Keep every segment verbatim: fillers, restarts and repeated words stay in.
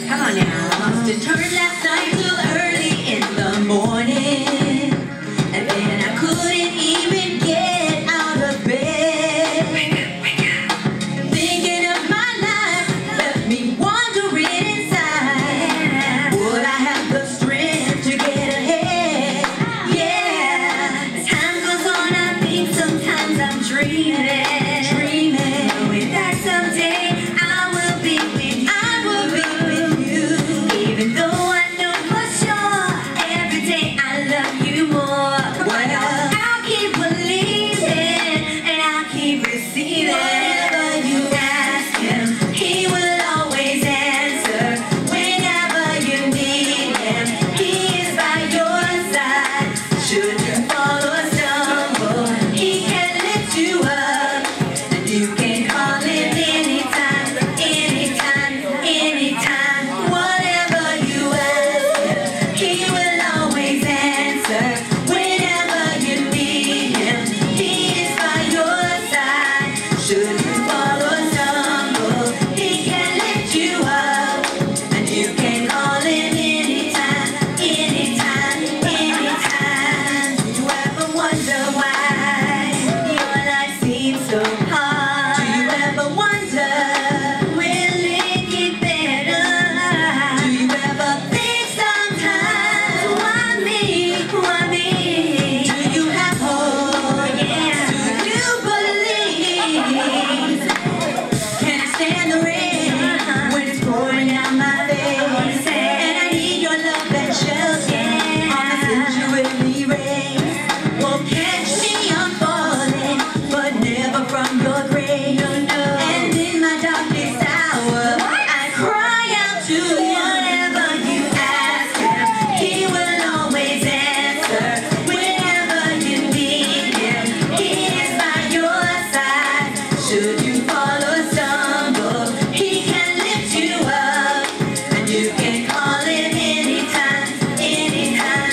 Come on now. Must have turned last night till early in the morning, and then I couldn't even get out of bed. Wake up, wake up. Thinking of my life left me wondering inside, would I have the strength to get ahead? Yeah. As time goes on, I think sometimes I'm dreaming, dreaming, knowing that someday I will be with you. I will be with you, even though I know for sure every day I love you more. But I'll keep believing and I'll keep receiving. Whatever you ask him, he will always answer. Whenever you need him, he is by your side. Should you fall or stumble, he can lift you up, and you can call him anytime, anytime, anytime. Whatever you ask him, he will always answer. Whenever you need him, he is by your side. Should you fall or stumble, he can lift you up, and you can call him anytime, anytime, anytime. Do you ever wonder why your life seems so hard? Do you ever wonder, will it get better? Do you ever think sometimes, why me, why me? Do you have hope? Yeah. Do you believe? Can I stand the rain when it's pouring down my face? And I need your love and shelter on the situationly rain. Won't catch me, I'm falling, but never from your grave. And in my darkest hour, I cry out to you. Whatever you ask him, he will always answer. Whenever you need him, he is by your side. Should you fall or stumble, he can lift you up, and you can call him anytime, anytime,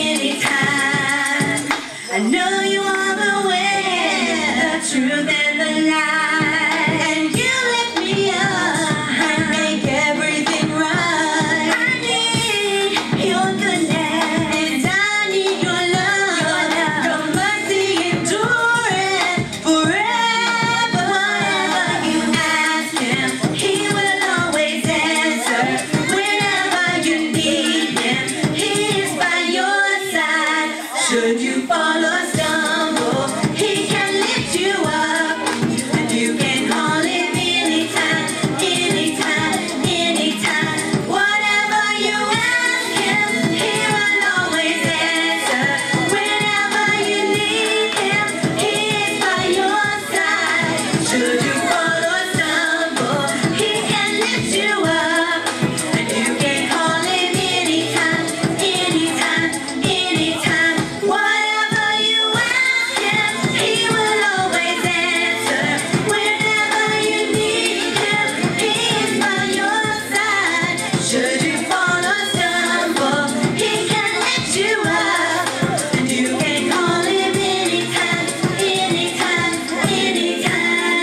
anytime. I know you are the way, the truth and the light, and you lift me up and make everything right. I need your goodness, and I need your love, your mercy enduring forever. Whatever you ask him, he will always answer. Whenever you need him, he is by your side. Should you fall or stumble, he can lift you up, and you can call him anytime, anytime, anytime. Whatever you ask him, he will always answer. Whenever you need him, he is by your side. Should you fall or stumble, he can lift you up, and you can call him anytime, anytime, anytime. Whatever you ask him, he will always answer. Whenever you need him, he is by your side. Should you fall or stumble, he can lift you up, and you can call him anytime, anytime, anytime.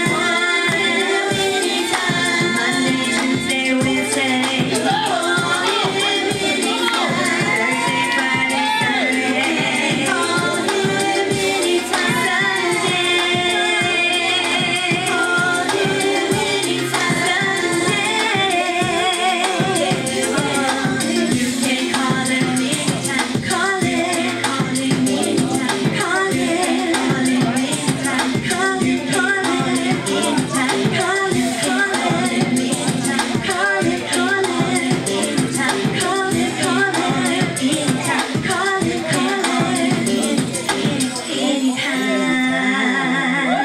Anytime. Monday, Tuesday, Wednesday. Call him anytime. Thursday, Friday, Saturday. Call him anytime. Sunday. Call him anytime. Sunday. You can call him anytime. Call him, call him anytime. Call him, call him anytime. Call him, call him anytime. Call him, call him anytime. Call him, call him anytime. Call him, call him anytime. Call him, call him anytime.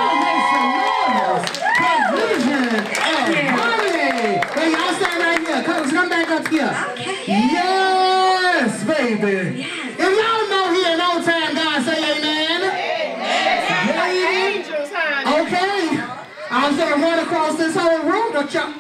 Hey, y'all stand right here. Come, come back up here. Yes, baby. If y'all know he an old time God, say amen. Amen. Okay. I'm gonna run across this whole room. Don't y'all?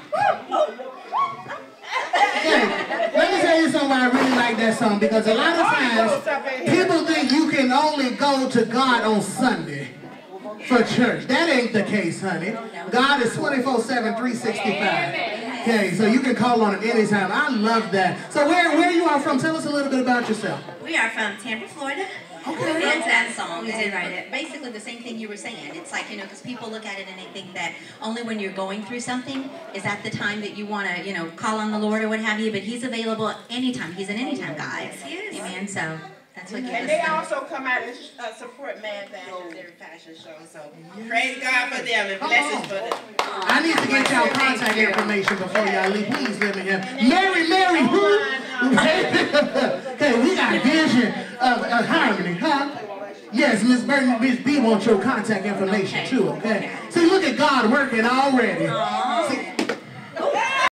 Hey, let me tell you something why I really like that song, because a lot of times people think you can only go to God on Sunday for church. That ain't the case, honey. God is twenty-four seven, three sixty-five. Okay, so you can call on him anytime. I love that. So where, where you are from? Tell us a little bit about yourself. We are from Tampa, Florida. Okay. We wrote that song. We did write it. Basically the same thing you were saying. It's like, you know, because people look at it and they think that only when you're going through something is at the time that you want to, you know, call on the Lord or what have you, but he's available anytime. He's an anytime God. Yes, he is. Amen. So that's what gives us. And they also come out and uh, support Mad Fashion, their fashion show. So praise God for them and blessings for them. I need to get y'all contact information before y'all leave. Please let me have Mary, Mary, who? Okay, we got vision of, of harmony, huh? Yes, Miss Burton, Miss B wants your contact information too, okay? See, look at God working already.